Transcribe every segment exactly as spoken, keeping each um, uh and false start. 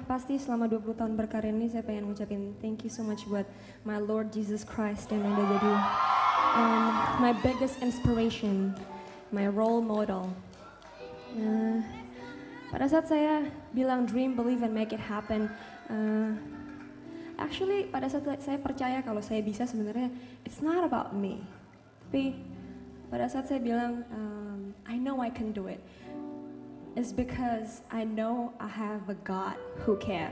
pasti selama dua puluh tahun berkarir ini saya pengen ngucapin thank you so much buat my Lord Jesus Christ yang udah jadi um, my biggest inspiration, my role model. Uh, pada saat saya bilang dream, believe and make it happen, uh, actually pada saat saya percaya kalau saya bisa sebenarnya it's not about me. Tapi pada saat saya bilang um, I know I can do it, it's because I know I have a God who can.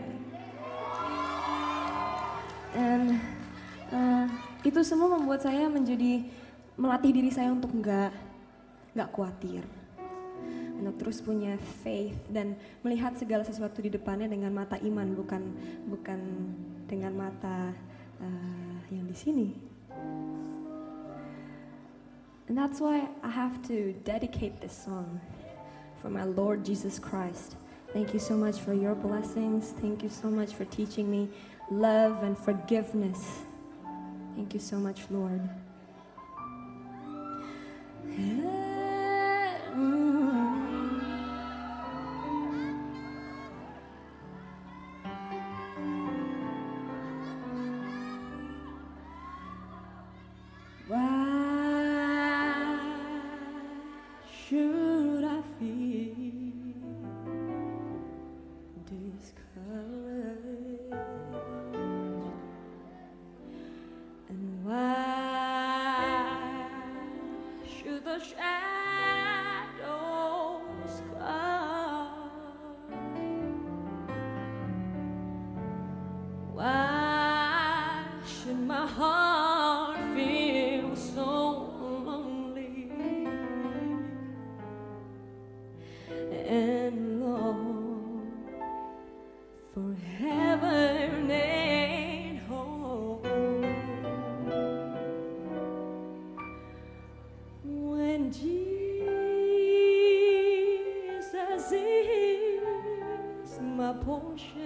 Dan uh, itu semua membuat saya menjadi melatih diri saya untuk nggak nggak khawatir, untuk terus punya faith dan melihat segala sesuatu di depannya dengan mata iman, bukan bukan dengan mata uh, yang di sini. And that's why I have to dedicate this song for my Lord Jesus Christ. Thank you so much for your blessings. Thank you so much for teaching me love and forgiveness. Thank you so much, Lord. Why should I feel discouraged? And why should the shadows come? Why should my heart feel so lonely and long for heaven and home, when Jesus is my portion?